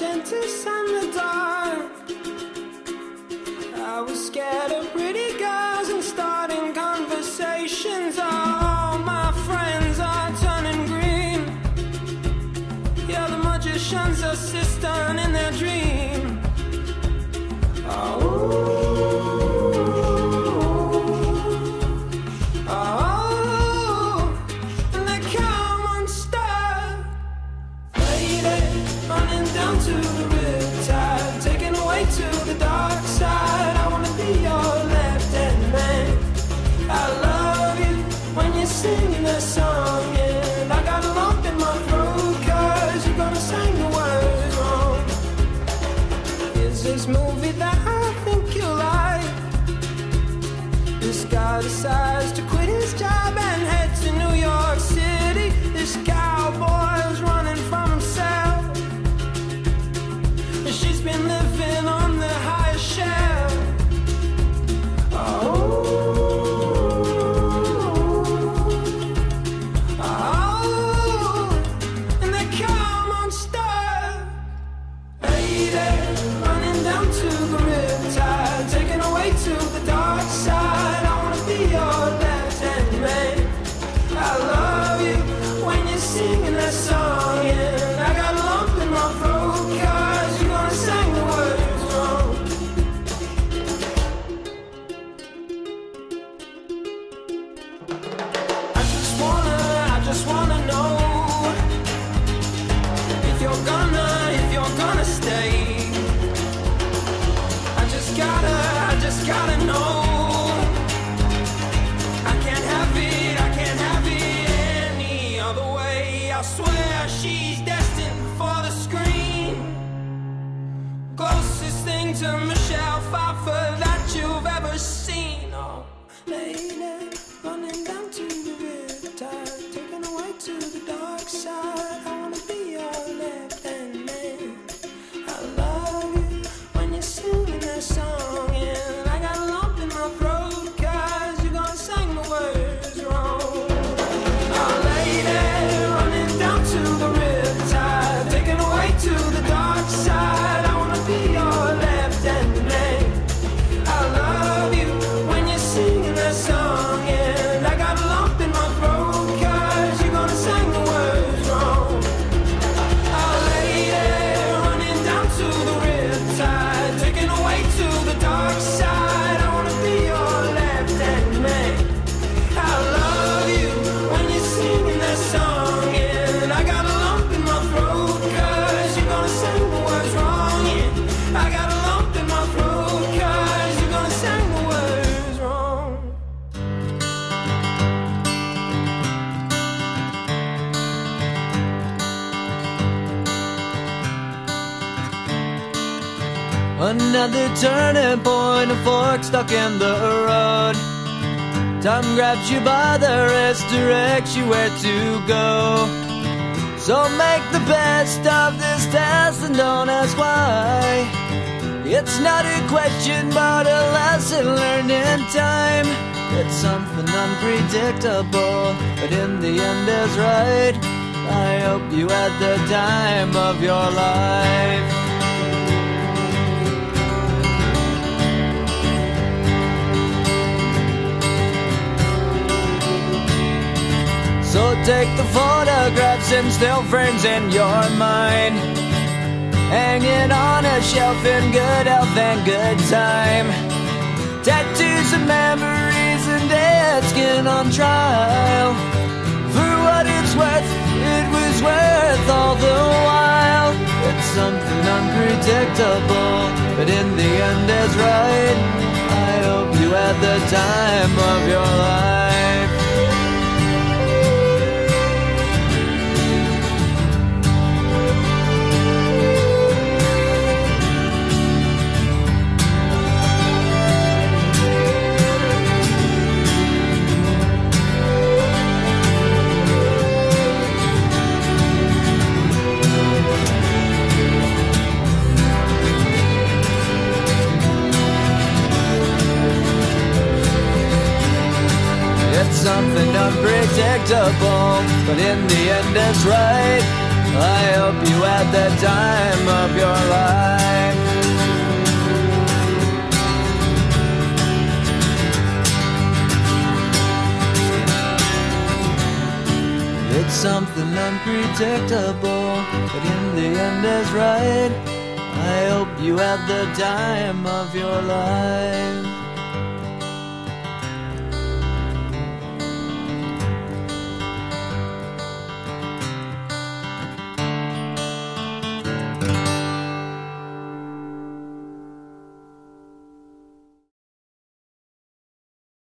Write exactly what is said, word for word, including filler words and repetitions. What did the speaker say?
dentist and the dark. I was scared of pretty girls and starting conversations. All my friends are turning green. Yeah, the magician's assistant in their dream. Oh. Down to the riptide, taken away to the dark side. I wanna be your left-hand man. I love you when you're singing that song, and I got a lump in my throat 'cause you're gonna sing the words wrong. Is this movie that I think you like? This guy decides to quit his job and head to New York City. This cowboy's running from himself. She's been living on the highest shelf. Oh, oh, and they come unstuck. Lady, running down to the riptide, taken away to the dark side. I wanna be your left-hand man. I love you when you're singing that song, and I got a lump in my throat 'cause you're gonna sing the words wrong. I just wanna, I just wanna know if you're gonna, if you're gonna stay. I just gotta, I just gotta know. I can't have it, I can't have it any other way. I swear she's destined for the screen. Closest thing to Michelle Pfeiffer that you've ever seen. Oh, lady, running down to the riptide, taken away to the dark side. I wanna be your left-hand man. I love you when you're singing that song, and I got a lump in my throat 'cause you're gonna sing the words wrong. Oh, lady, running down to the riptide, taken away to the dark side. I wanna be your left-hand man. I love you when you're singing that song, and I got a lump in my throat 'cause you're gonna sing the words wrong. Oh, lady, running down to the riptide, taken away to the dark side. I wanna be your left-hand man. I love you when you're singing that song, and I got a lump in my throat 'cause you're gonna sing the words wrong. Yeah, I got a lump in my throat 'cause you're gonna sing the words wrong. Another turning point, a fork stuck in the road. Time grabs you by the wrist, directs you where to go. So make the best of this test and don't ask why. It's not a question but a lesson learned in time. It's something unpredictable, but in the end is right. I hope you had the time of your life. So take the photographs and still frames in your mind, hanging on a shelf in good health and good time. Tattoos and memories and dead skin on trial. For what it's worth, it was worth all the while. It's something unpredictable, but in the end is right. I hope you had the time of your life. Something unpredictable, but in the end it's right. I hope you had the time of your unpredictable, but in the end is right. I hope you had the time of your life.